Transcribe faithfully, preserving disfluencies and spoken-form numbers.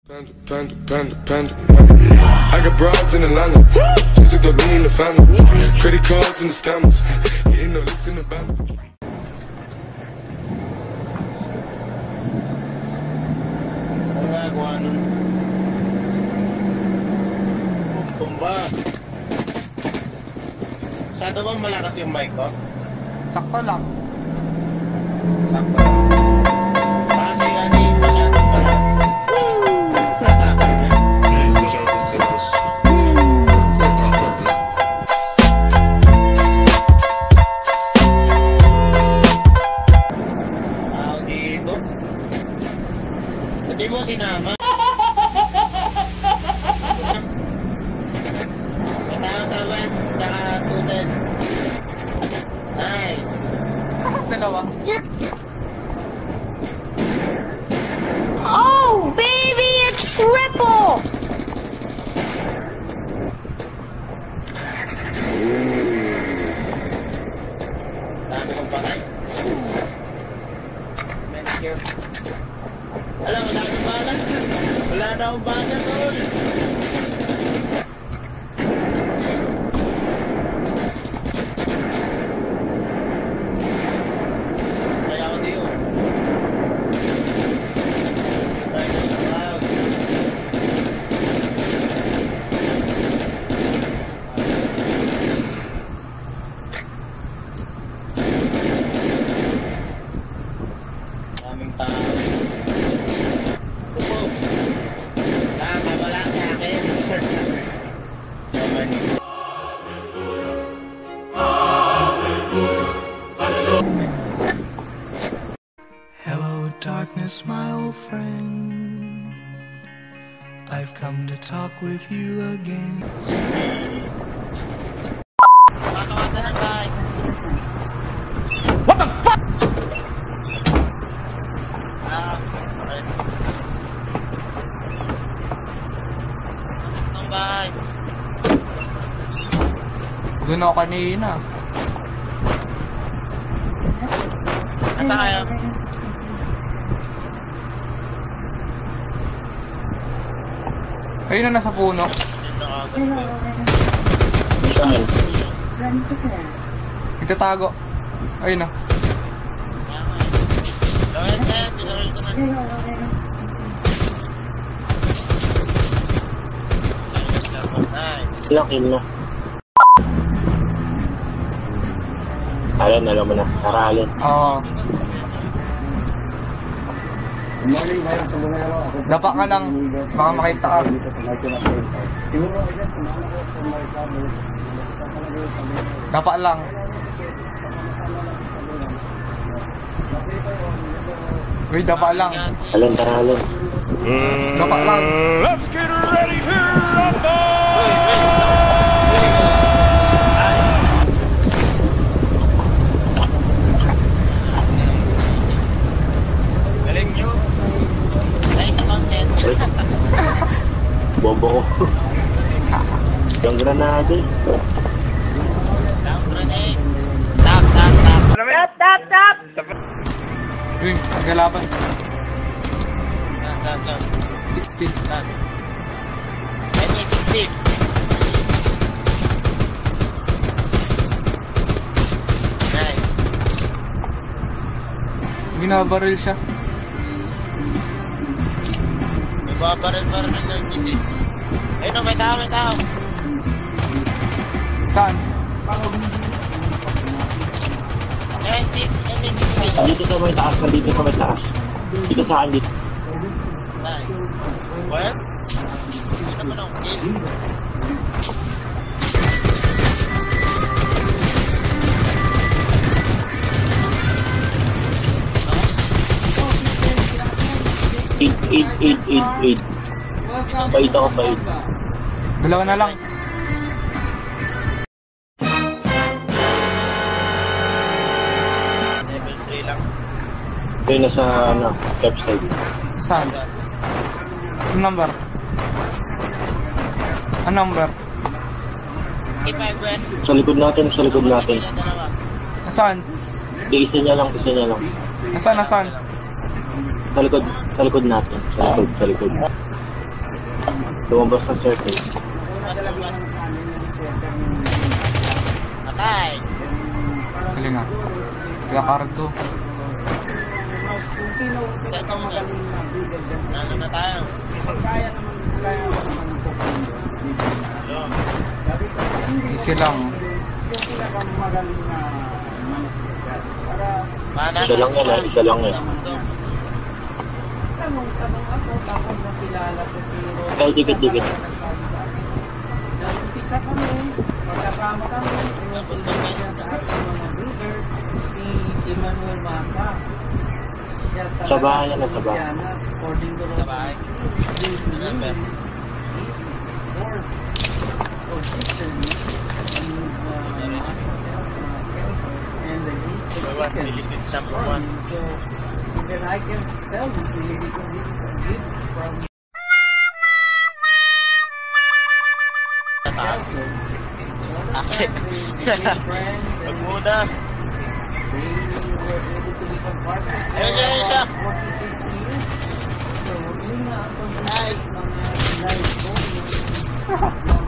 Panda, panda, panda, panda. I got broads in Atlanta, just took the lean in the family. Credit cards and the scammers, getting no licks in the band. Nagagawa nun. Pumba. Masyado ba malakas yung mic ko? Sakto lang. Sakto lang. Kasi ano yung masyadong malakas. Hindi mo sinama. Matao sa west, tsaka two ten. Nice. Dalawa. Oh, baby, a triple! Dami kong patay. Many kills. Alam, wala akong bala. Wala na akong bala doon. Kaya ako diyo. Daming tao. Hello, darkness, my old friend. I've come to talk with you again. What the fuck? Ah, alright. Pasok ng bahay. Doon ako kanina. Nasa kayo? Ayun na nasa puno. Dito ako. Saan? Itatago. Ayun na. Gawin na yan, tinaril ko na. Nice. Ilang kill na? Alam, alam mo na. Karalin. Oo. Morning ba sa Bungero? Dapa ka lang. Baka makita ka. Dito sa Marco na po. Siguro ako dyan, kumama ko sa Marco. Saan ka nag-iwa sa Bungero? Dapa lang. Uy, dapa lang. Alin, karalin. Dapa lang. Let's get ready to rumble! Galing nyo. Nice content. Bobo ko. Yung granada eh. Down grenade. Tap, tap, tap. Tap, tap, tap! Uy, magkalaban. Tap, tap, tap. sixteen. Tap. M A sixteen. Nice. Binabaril siya. May babaril-baril ng L G C. Ayun o, may tao, may tao. Saan? M A sixteen. Dito sa may taas, dito sa may taas. Dito sa akin dito. Nice. Well, hindi naman ang kill. Aid, aid, aid, aid, aid. Bait ako, bait. Dalawa na lang. Level three lang. Ito yung nasa, ano, left side. Saan? Ano number? Ano number? fifty-five west. Sa likod natin, sa likod natin. Sila dalawa. Nasaan? Di, isa niya lang, isa niya lang. Nasaan, nasaan? Sa likod, sa likod natin. Sa likod, sa likod. Lumabas na circle. Mas lumabas. Patay! Galing nga. Kaya karag to. Isa ka magaling na bigger dyan. Ano na tayo? Kaya naman, kaya naman po. Easy lang. Yung pinakamagaling na manuscript. Para Mana? Isa lang yan, ah. Isa lang yan. Tanong-tanong ako, tapos nakilala ko si Rose. Kaya dikit-dikit. Nag-umpisa kami, magkasama kami, inupunta niya sa ating mga brother, si Emmanuel Mata. Siya talaga Sa bahay yan, sa bahay. Louisiana, according to Sa bahay? Remember? Fourth or sister niya, and uh, and the Philippines number one. So, even I can tell you, really, this is a gift from taas. Akit. Wag muna. Ayun siya, ayun siya. Ay.